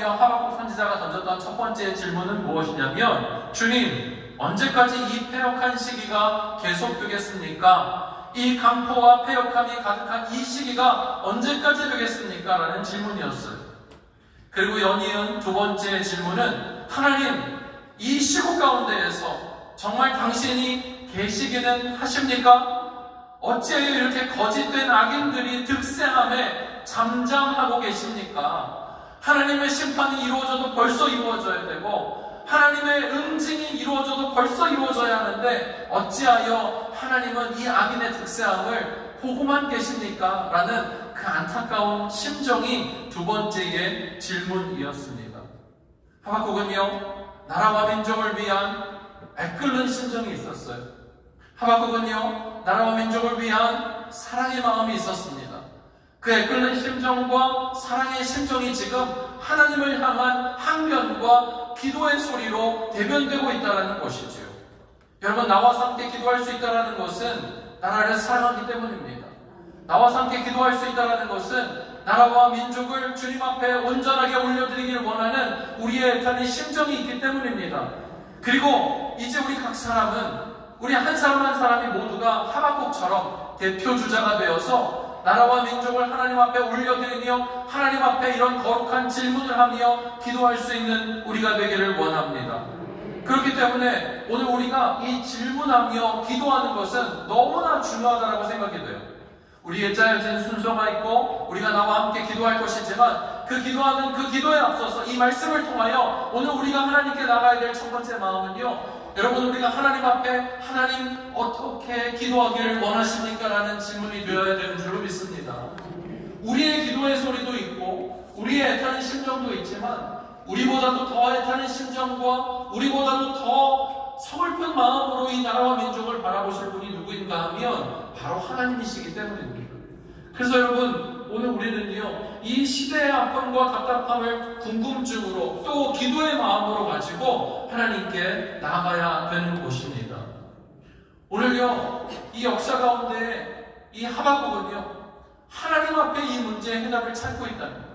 하바국은요, 하바국 선지자가 던졌던 첫 번째 질문은 무엇이냐면, 주님, 언제까지 이 패역한 시기가 계속되겠습니까? 이 강포와 패역함이 가득한 이 시기가 언제까지 되겠습니까? 라는 질문이었어요. 그리고 연이은 두 번째 질문은, 하나님, 이 시국 가운데에서 정말 당신이 계시기는 하십니까? 어찌하여 이렇게 거짓된 악인들이 득세함에 잠잠하고 계십니까? 하나님의 심판이 이루어져도 벌써 이루어져야 되고, 하나님의 응징이 이루어져도 벌써 이루어져야 하는데 어찌하여 하나님은 이 악인의 득세함을 보고만 계십니까? 라는 그 안타까운 심정이 두 번째의 질문이었습니다. 하박국은요, 나라와 민족을 위한 애끓는 심정이 있었어요. 하박국은요, 나라와 민족을 위한 사랑의 마음이 있었습니다. 그 애끓는 심정과 사랑의 심정이 지금 하나님을 향한 항변과 기도의 소리로 대변되고 있다는 것이지요. 여러분, 나와 함께 기도할 수 있다는 것은 나라를 사랑하기 때문입니다. 나와 함께 기도할 수 있다는 것은 나라와 민족을 주님 앞에 온전하게 올려드리기를 원하는 우리의 애타는 심정이 있기 때문입니다. 그리고 이제 우리 각 사람은, 우리 한 사람 한 사람이 모두가 하박국처럼 대표주자가 되어서 나라와 민족을 하나님 앞에 올려드리며 하나님 앞에 이런 거룩한 질문을 하며 기도할 수 있는 우리가 되기를 원합니다. 그렇기 때문에 오늘 우리가 이 질문하며 기도하는 것은 너무나 중요하다고 생각이 돼요. 우리의 짜여진 순서가 있고 우리가 나와 함께 기도할 것이지만 그 기도하는 그 기도에 앞서서 이 말씀을 통하여 오늘 우리가 하나님께 나가야 될 첫 번째 마음은요, 여러분, 우리가 하나님 앞에 하나님 어떻게 기도하기를 원하십니까? 라는 질문이 되어야 되는 줄로 믿습니다. 우리의 기도의 소리도 있고 우리의 애타는 심정도 있지만 우리보다도 더 애타는 심정과 우리보다도 더 서글픈 마음으로 이 나라와 민족을 바라보실 분이 누구인가 하면 바로 하나님이시기 때문입니다. 그래서 여러분, 오늘 우리는요, 이 시대의 아픔과 답답함을 궁금증으로 또 기도의 마음으로 가지고 하나님께 나아가야 되는 곳입니다. 오늘요, 이 역사 가운데 이 하박국은요, 하나님 앞에 이 문제의 해답을 찾고 있다는 거예요.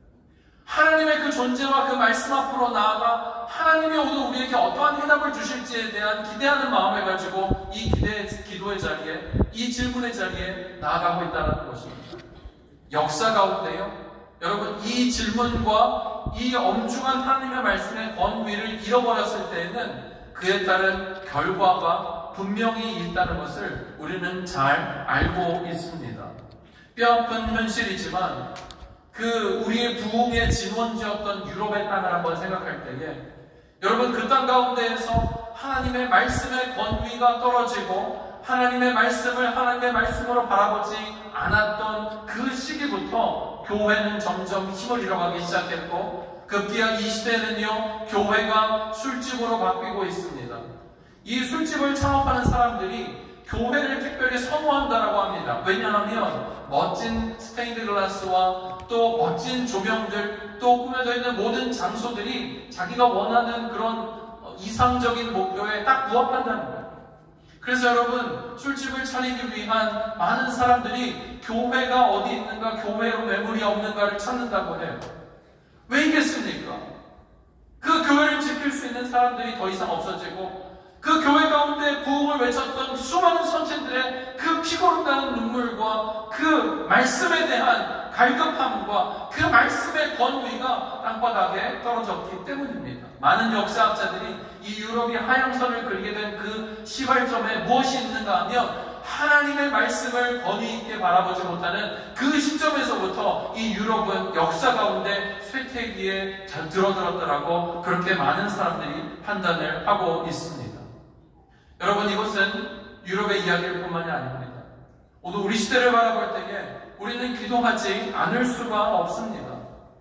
하나님의 그 존재와 그 말씀 앞으로 나아가 하나님이 오늘 우리에게 어떠한 해답을 주실지에 대한 기대하는 마음을 가지고 이 기도의 자리에, 이 질문의 자리에 나아가고 있다는 것입니다. 역사 가운데요, 여러분, 이 질문과 이 엄중한 하나님의 말씀의 권위를 잃어버렸을 때에는 그에 따른 결과가 분명히 있다는 것을 우리는 잘 알고 있습니다. 뼈아픈 현실이지만 그 우리의 부흥의 진원지였던 유럽의 땅을 한번 생각할 때에 여러분, 그 땅 가운데에서 하나님의 말씀의 권위가 떨어지고 하나님의 말씀을 하나님의 말씀으로 바라보지 않았던 그 시기부터 교회는 점점 힘을 잃어가기 시작했고 급기야 이 시대는요, 교회가 술집으로 바뀌고 있습니다. 이 술집을 창업하는 사람들이 교회를 특별히 선호한다라고 합니다. 왜냐하면 멋진 스테인드 글라스와 또 멋진 조명들, 또 꾸며져 있는 모든 장소들이 자기가 원하는 그런 이상적인 목표에 딱 부합한다는 거예요. 그래서 여러분, 술집을 차리기 위한 많은 사람들이 교회가 어디 있는가, 교회로 매물이 없는가를 찾는다고 해요. 왜이겠습니까? 그 교회를 지킬 수 있는 사람들이 더 이상 없어지고 그 교회 가운데 부흥을 외쳤던 수많은 선생들의 그 피고름가는 눈물과 그 말씀에 대한 갈급함과 그 말씀의 권위가 땅바닥에 떨어졌기 때문입니다. 많은 역사학자들이 이 유럽이 하향선을 그리게 된 그 시발점에 무엇이 있는가 하면 하나님의 말씀을 권위 있게 바라보지 못하는 그 시점에서부터 이 유럽은 역사 가운데 쇠퇴기에 들어들었다라고 그렇게 많은 사람들이 판단을 하고 있습니다. 여러분, 이것은 유럽의 이야기일 뿐만이 아닙니다. 오늘 우리 시대를 바라볼 때에 우리는 기도하지 않을 수가 없습니다.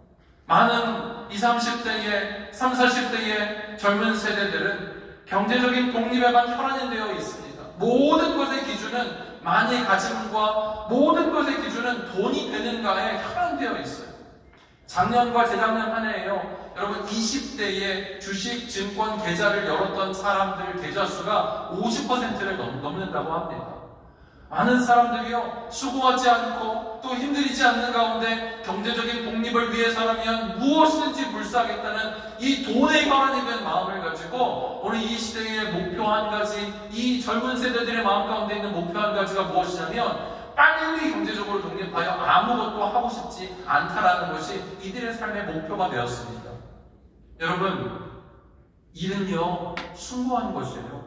많은 20, 30대의, 30, 40대의 젊은 세대들은 경제적인 독립에만 혈안이 되어 있습니다. 모든 것의 기준은 많이 가짐과 모든 것의 기준은 돈이 되는가에 혈안되어 있어요. 작년과 재작년 한 해에요, 여러분, 20대의 주식 증권 계좌를 열었던 사람들 계좌 수가 50%를 넘는다고 합니다. 많은 사람들이요, 수고하지 않고 또 힘들이지 않는 가운데 경제적인 독립을 위해서라면 무엇이든지 불사하겠다는 이 돈에 관한 이된 마음을 가지고 오늘 이 시대의 목표 한 가지, 이 젊은 세대들의 마음 가운데 있는 목표 한 가지가 무엇이냐면 빨리 경제적으로 독립하여 아무것도 하고 싶지 않다라는 것이 이들의 삶의 목표가 되었습니다. 여러분, 일은요, 숭고한 것이에요.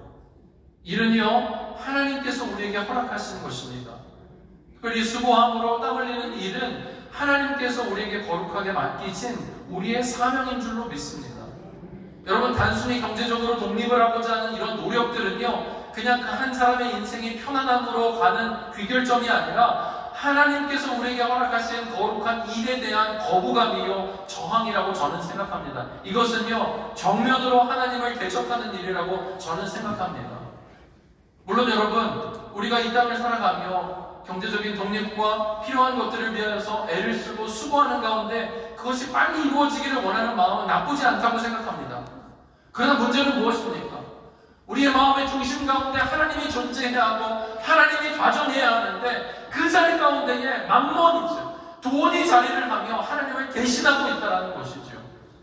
일은요, 하나님께서 우리에게 허락하시는 것입니다. 특별히 수고함으로 땀 흘리는 일은 하나님께서 우리에게 거룩하게 맡기신 우리의 사명인 줄로 믿습니다. 여러분, 단순히 경제적으로 독립을 하고자 하는 이런 노력들은요, 그냥 그 한 사람의 인생이 편안함으로 가는 귀결점이 아니라 하나님께서 우리에게 허락하신 거룩한 일에 대한 거부감이요, 저항이라고 저는 생각합니다. 이것은요, 정면으로 하나님을 대적하는 일이라고 저는 생각합니다. 물론 여러분, 우리가 이 땅을 살아가며 경제적인 독립과 필요한 것들을 위해서 애를 쓰고 수고하는 가운데 그것이 빨리 이루어지기를 원하는 마음은 나쁘지 않다고 생각합니다. 그러나 문제는 무엇입니까? 우리의 마음의 중심 가운데 하나님이 존재해야 하고 하나님이 좌존해야 하는데 그 자리 가운데에 만몬이죠, 돈이 자리를 하며 하나님을 대신하고 있다는 것이죠.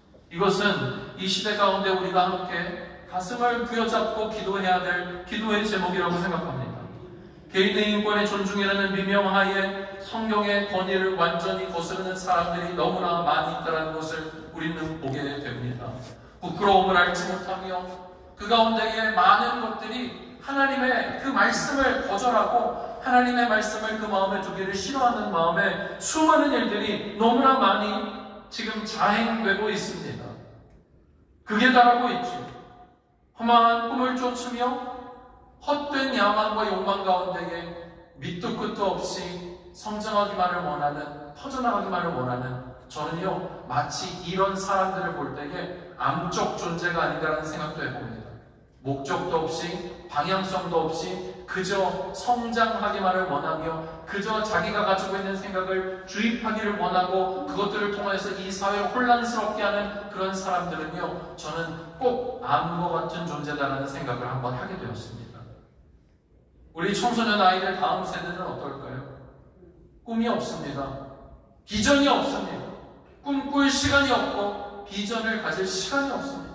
이것은 이 시대 가운데 우리가 함께 가슴을 부여잡고 기도해야 될 기도의 제목이라고 생각합니다. 개인의 인권의 존중이라는 미명하에 성경의 권위를 완전히 거스르는 사람들이 너무나 많이 있다는 것을 우리는 보게 됩니다. 부끄러움을 알지 못하며 그 가운데에 많은 것들이 하나님의 그 말씀을 거절하고 하나님의 말씀을 그 마음에 두기를 싫어하는 마음에 수많은 일들이 너무나 많이 지금 자행되고 있습니다. 극에 달하고 있죠. 험한 꿈을 쫓으며 헛된 야망과 욕망 가운데에 밑도 끝도 없이 성장하기만을 원하는, 퍼져나가기만을 원하는, 저는요, 마치 이런 사람들을 볼 때에 암적 존재가 아닌가라는 생각도 해봅니다. 목적도 없이, 방향성도 없이 그저 성장하기만을 원하며 그저 자기가 가지고 있는 생각을 주입하기를 원하고 그것들을 통해서 이 사회를 혼란스럽게 하는 그런 사람들은요, 저는 꼭 암과 같은 존재다라는 생각을 한번 하게 되었습니다. 우리 청소년 아이들 다음 세대는 어떨까요? 꿈이 없습니다. 비전이 없습니다. 꿈꿀 시간이 없고 비전을 가질 시간이 없습니다.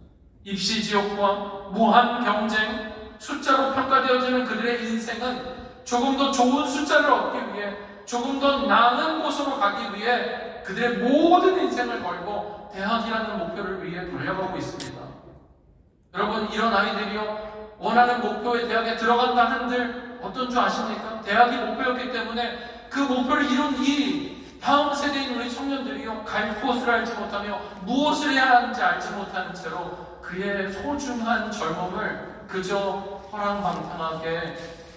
입시지옥과 무한 경쟁, 숫자로 평가되어지는 그들의 인생은 조금 더 좋은 숫자를 얻기 위해, 조금 더 나은 곳으로 가기 위해 그들의 모든 인생을 걸고 대학이라는 목표를 위해 달려가고 있습니다. 여러분, 이런 아이들이요, 원하는 목표의 대학에 들어간다 한들 어떤 줄 아십니까? 대학이 목표였기 때문에 그 목표를 이룬 이 다음 세대인 우리 청년들이요, 갈 곳을 알지 못하며 무엇을 해야 하는지 알지 못하는 채로 그의 소중한 젊음을 그저 허랑방탕하게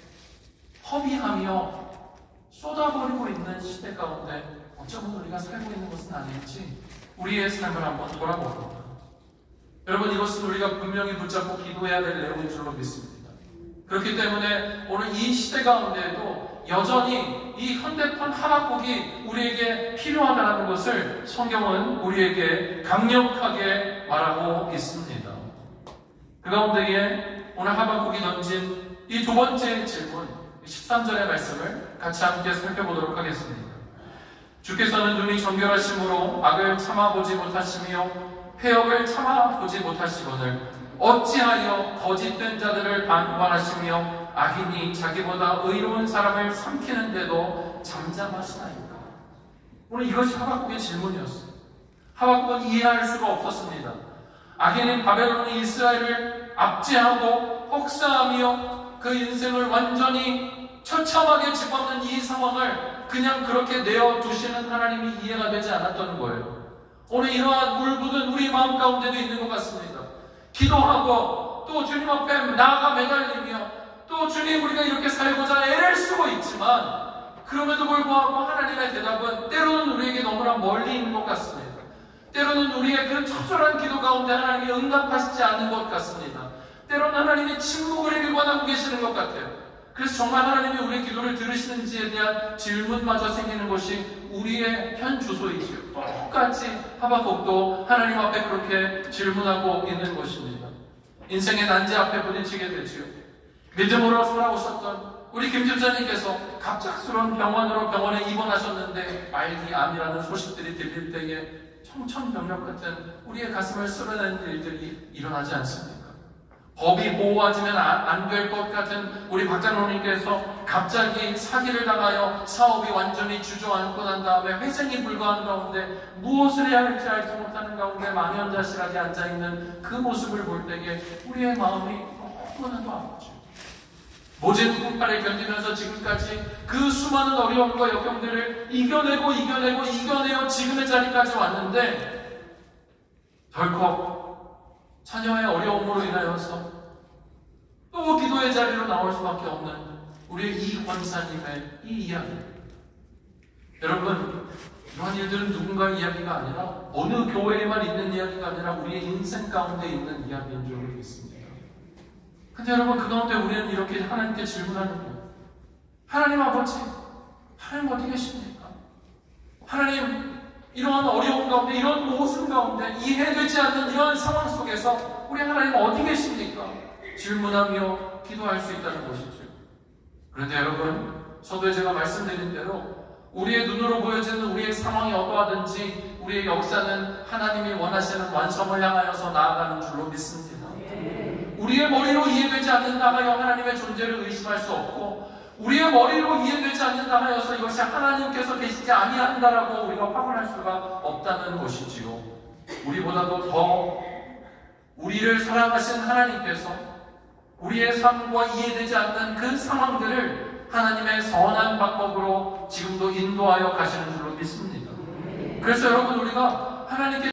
허비하며 쏟아버리고 있는 시대 가운데 어쩌면 우리가 살고 있는 것은 아닐지 우리의 삶을 한번 돌아봅니다. 여러분, 이것은 우리가 분명히 붙잡고 기도해야 될 내용인 줄로 믿습니다. 그렇기 때문에 오늘 이 시대 가운데에도 여전히 이 현대판 하박국이 우리에게 필요하다는 것을 성경은 우리에게 강력하게 말하고 있습니다. 그 가운데에 오늘 하박국이 던진 이 두 번째 질문, 13절의 말씀을 같이 함께 살펴보도록 하겠습니다. 주께서는 눈이 정결하심으로 악을 참아보지 못하시며 패역을 참아보지 못하시거늘 어찌하여 거짓된 자들을 반발하시며 악인이 자기보다 의로운 사람을 삼키는데도 잠잠하시나이까? 오늘 이것이 하박국의 질문이었어요. 하박국은 이해할 수가 없었습니다. 악인은 바벨론이 이스라엘을 압제하고 혹사하며 그 인생을 완전히 처참하게 집어넣는 이 상황을 그냥 그렇게 내어두시는 하나님이 이해가 되지 않았던 거예요. 오늘 이러한 울부는 우리 마음 가운데도 있는 것 같습니다. 기도하고 또 주님 앞에 나아가 매달리며 또 주님, 우리가 이렇게 살고자 애를 쓰고 있지만 그럼에도 불구하고 하나님의 대답은 때로는 우리에게 너무나 멀리 있는 것 같습니다. 때로는 우리의 그 처절한 기도 가운데 하나님이 응답하시지 않는 것 같습니다. 때로는 하나님이 침묵을 일관하고 계시는 것 같아요. 그래서 정말 하나님이 우리의 기도를 들으시는지에 대한 질문마저 생기는 것이 우리의 현 주소이지요. 똑같이 하박국도 하나님 앞에 그렇게 질문하고 있는 것입니다. 인생의 난제 앞에 부딪히게 되지요. 믿음으로 살아오셨던 우리 김 집사님께서 갑작스러운 병원에 입원하셨는데 말기암이라는 소식들이 들릴 때에 청천벽력 같은 우리의 가슴을 쓸어내는 일들이 일어나지 않습니까? 법이 보호하지면 안 될 것 같은 우리 박장로님께서 갑자기 사기를 당하여 사업이 완전히 주저앉고 난 다음에 회생이 불가한 가운데 무엇을 해야 할지 알지 못하는 가운데 망연자실하게 앉아있는 그 모습을 볼 때에 우리의 마음이 너무나도 아프죠. 모진 풍파를 견디면서 지금까지 그 수많은 어려움과 역경들을 이겨내어 지금의 자리까지 왔는데 덜컥 자녀의 어려움으로 인하여서 또 기도의 자리로 나올 수밖에 없는 우리의 이 권사님의 이 이야기. 여러분, 이런 일들은 누군가의 이야기가 아니라 어느 교회에만 있는 이야기가 아니라 우리의 인생 가운데 있는 이야기인 줄 믿습니다. 근데 여러분, 그 가운데 우리는 이렇게 하나님께 질문하는 거예요. 하나님 아버지, 하나님 어디 계십니까? 하나님, 이러한 어려움 가운데, 이런 모순 가운데, 이해되지 않는 이러한 상황 속에서 우리 하나님 어디 계십니까? 질문하며 기도할 수 있다는 것이죠. 그런데 여러분, 서두에 제가 말씀드린 대로 우리의 눈으로 보여지는 우리의 상황이 어떠하든지 우리의 역사는 하나님이 원하시는 완성을 향하여서 나아가는 줄로 믿습니다. 우리의 머리로 이해되지 않는다 하여 하나님의 존재를 의심할 수 없고, 우리의 머리로 이해되지 않는다 하여서 이것이 하나님께서 계시지 아니한다라고 우리가 확언할 수가 없다는 것이지요. 우리보다도 더 우리를 사랑하신 하나님께서 우리의 삶과 이해되지 않는 그 상황들을 하나님의 선한 방법으로 지금도 인도하여 가시는 줄로 믿습니다. 그래서 여러분, 우리가 하나님께